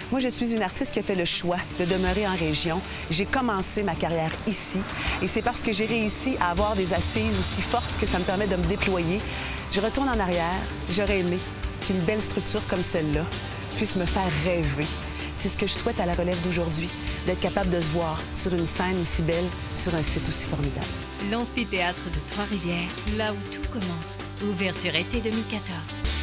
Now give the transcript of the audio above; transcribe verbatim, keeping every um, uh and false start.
Moi, je suis une artiste qui a fait le choix de demeurer en région. J'ai commencé ma carrière ici et c'est parce que j'ai réussi à avoir des assises aussi fortes que ça me permet de me déployer. Je retourne en arrière. J'aurais aimé qu'une belle structure comme celle-là puisse me faire rêver. C'est ce que je souhaite à la relève d'aujourd'hui, d'être capable de se voir sur une scène aussi belle, sur un site aussi formidable. L'amphithéâtre de Trois-Rivières, là où tout commence. Ouverture été deux mille quatorze.